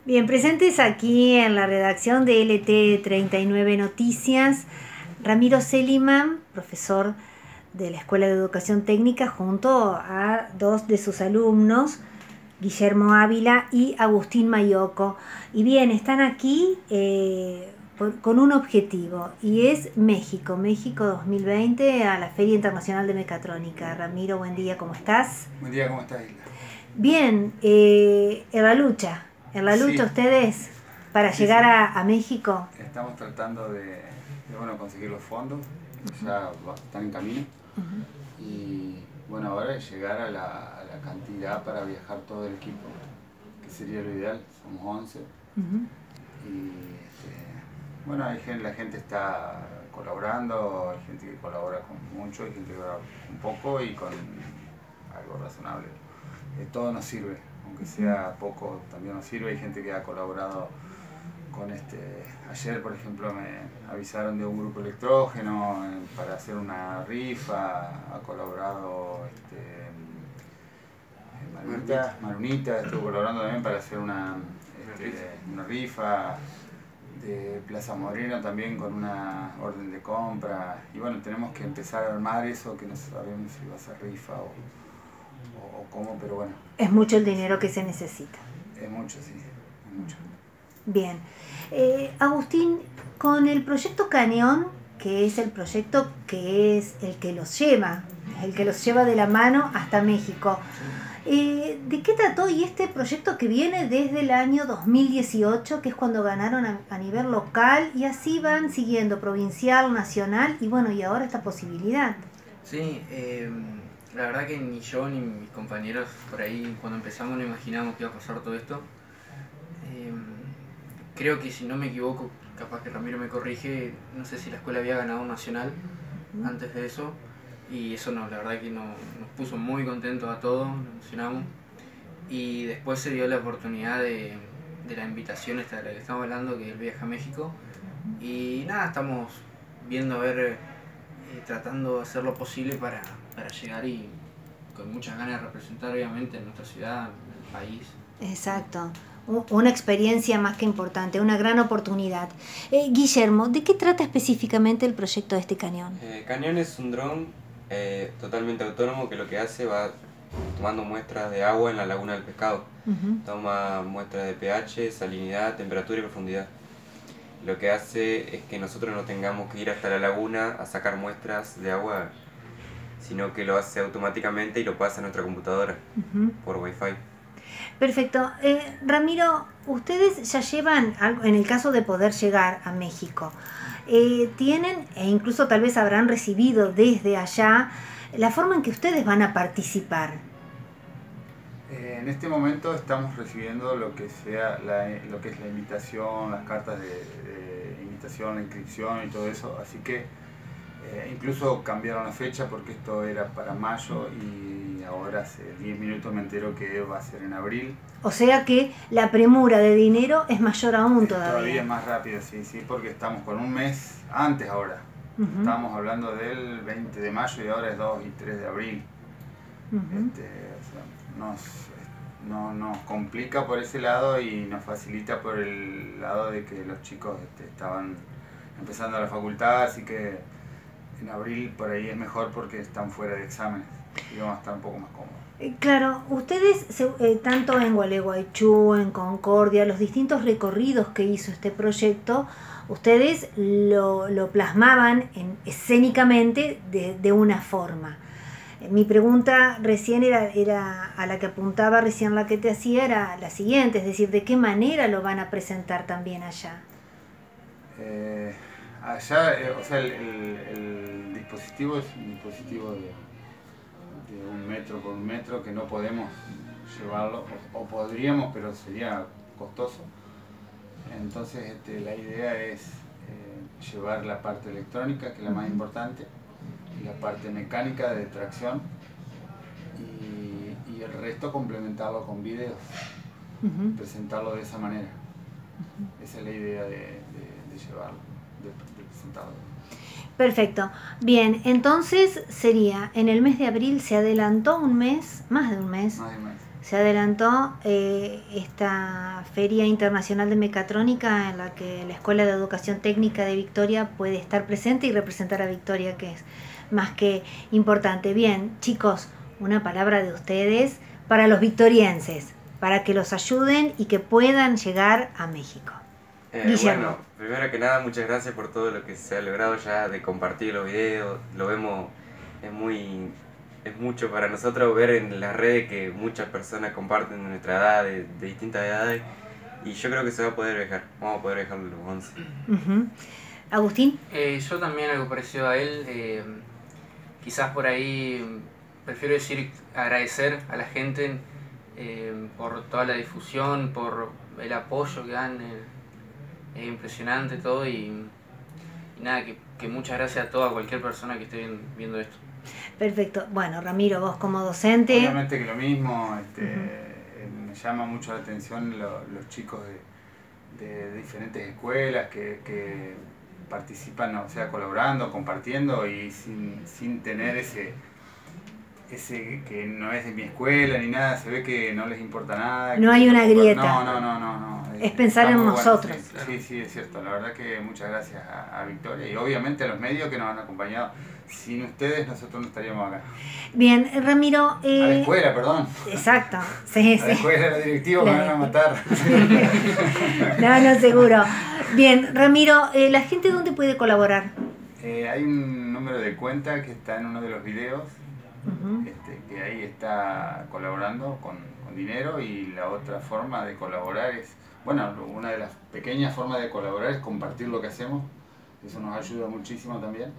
Bien, presentes aquí en la redacción de LT39 Noticias, Ramiro Seliman, profesor de la Escuela de Educación Técnica, junto a dos de sus alumnos, Guillermo Ávila y Agustín Mayoco. Y bien, están aquí con un objetivo, y es México 2020, a la Feria Internacional de Mecatrónica. Ramiro, buen día, ¿cómo estás? Buen día, ¿cómo estás, Isla? Bien, en la lucha Sí, ustedes para sí, llegar sí. a México. Estamos tratando de conseguir los fondos, ya están en camino. Y bueno, ahora es llegar a la cantidad para viajar todo el equipo, que sería lo ideal, somos 11. Y bueno, la gente está colaborando, hay gente que colabora con mucho, hay gente que colabora un poco y con algo razonable. Todo nos sirve, aunque sea poco, también nos sirve. Hay gente que ha colaborado con ayer, por ejemplo, me avisaron de un grupo electrógeno para hacer una rifa, ha colaborado Marunita estuvo colaborando también para hacer una rifa de Plaza Moreno también con una orden de compra. Y bueno, tenemos que empezar a armar eso, que no sabemos si va a ser rifa o cómo, pero bueno. Es mucho el dinero que se necesita. Es mucho, sí, es mucho. Bien. Agustín, con el proyecto Cañón, que es el proyecto que es el que los lleva de la mano hasta México, ¿de qué trató? Y este proyecto que viene desde el año 2018, que es cuando ganaron a nivel local, y así van siguiendo provincial, nacional, y bueno, y ahora esta posibilidad. Sí, la verdad que ni yo ni mis compañeros por ahí cuando empezamos no imaginábamos que iba a pasar todo esto. Creo que si no me equivoco, capaz que Ramiro me corrige, no sé si la escuela había ganado un nacional antes de eso, y eso la verdad que nos puso muy contentos a todos, nos emocionamos, y después se dio la oportunidad de la invitación esta de la que estamos hablando, que es el viaje a México, y nada, estamos viendo a ver, tratando de hacer lo posible para llegar y con muchas ganas de representar obviamente en nuestra ciudad, en el país. Exacto. Una experiencia más que importante, una gran oportunidad. Guillermo, ¿de qué trata específicamente el proyecto de este cañón? Cañón es un dron totalmente autónomo que lo que hace va tomando muestras de agua en la laguna del pescado. Toma muestras de pH, salinidad, temperatura y profundidad. Lo que hace es que nosotros no tengamos que ir hasta la laguna a sacar muestras de agua, sino que lo hace automáticamente y lo pasa a nuestra computadora por Wi-Fi. Perfecto. Ramiro, ustedes ya llevan, en el caso de poder llegar a México, tienen, e incluso tal vez habrán recibido desde allá, la forma en que ustedes van a participar. En este momento estamos recibiendo lo que es la invitación, las cartas de invitación, la inscripción y todo eso, así que incluso cambiaron la fecha porque esto era para mayo y ahora hace 10 minutos me entero que va a ser en abril. O sea que la premura de dinero es mayor aún todavía. Todavía es más rápido, sí, porque estamos con un mes antes ahora. Estábamos hablando del 20 de mayo y ahora es 2 y 3 de abril. Nos complica por ese lado y nos facilita por el lado de que los chicos estaban empezando la facultad, así que en abril por ahí es mejor porque están fuera de exámenes y vamos a estar un poco más cómodos. Claro, ustedes, tanto en Gualeguaychú, en Concordia, los distintos recorridos que hizo este proyecto, ustedes lo plasmaban escénicamente de una forma. Mi pregunta recién era a la que apuntaba recién, la que te hacía, era la siguiente, es decir, ¿de qué manera lo van a presentar también allá? Allá, o sea, el dispositivo es un dispositivo de 1 metro por 1 metro que no podemos llevarlo, o podríamos, pero sería costoso. Entonces la idea es llevar la parte electrónica, que es la más importante, y la parte mecánica de tracción, y el resto complementarlo con videos, presentarlo de esa manera. Esa es la idea de llevarlo, de presentarlo. Perfecto. Bien, entonces sería, en el mes de abril se adelantó un mes, más de un mes. Más de un mes. se adelantó esta Feria Internacional de Mecatrónica en la que la Escuela de Educación Técnica de Victoria puede estar presente y representar a Victoria, que es más que importante. Bien, chicos, una palabra de ustedes para los victorienses, para que los ayuden y que puedan llegar a México. Bueno, primero que nada, muchas gracias por todo lo que se ha logrado ya de compartir los videos. Lo vemos, es mucho para nosotros ver en las redes que muchas personas comparten de nuestra edad, de distintas edades, y yo creo que se va a poder viajar, vamos a poder viajar los 11. Agustín. Yo también algo parecido a él, quizás por ahí prefiero decir agradecer a la gente por toda la difusión, por el apoyo que dan, es impresionante todo y nada, que muchas gracias a toda cualquier persona que esté viendo esto. Perfecto. Bueno, Ramiro, vos como docente... Obviamente que lo mismo, me llama mucho la atención los chicos de diferentes escuelas que participan, o sea, colaborando, compartiendo y sin tener ese que no es de mi escuela ni nada, se ve que no les importa nada. No hay una grieta. No. Es pensar en nosotros. Bueno, sí, es cierto. La verdad que muchas gracias a Victoria y obviamente a los medios que nos han acompañado. Sin ustedes nosotros no estaríamos acá. Bien, Ramiro... a la escuela, perdón. Exacto. Sí. A la escuela, la directiva me van a matar. No, seguro. Bien, Ramiro, ¿la gente dónde puede colaborar? Hay un número de cuenta que está en uno de los videos, que ahí está colaborando con dinero, y la otra forma de colaborar es, bueno, una de las pequeñas formas de colaborar es compartir lo que hacemos, eso nos ayuda muchísimo también,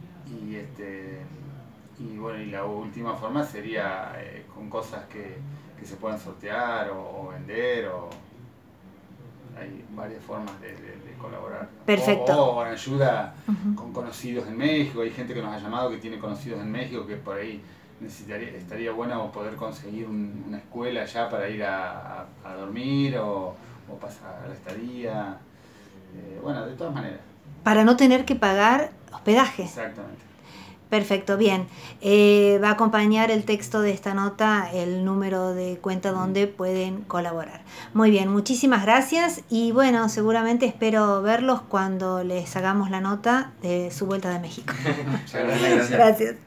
y bueno, y la última forma sería con cosas que se puedan sortear o vender, o hay varias formas de colaborar. Perfecto. O ayuda con conocidos en México. Hay gente que nos ha llamado que tiene conocidos en México que por ahí estaría bueno poder conseguir una escuela allá para ir a dormir o pasar la estadía. Bueno, de todas maneras. Para no tener que pagar hospedaje. Exactamente. Perfecto, bien. Va a acompañar el texto de esta nota el número de cuenta donde pueden colaborar. Muy bien, muchísimas gracias y bueno, seguramente espero verlos cuando les hagamos la nota de su vuelta de México. Muchas gracias. Gracias.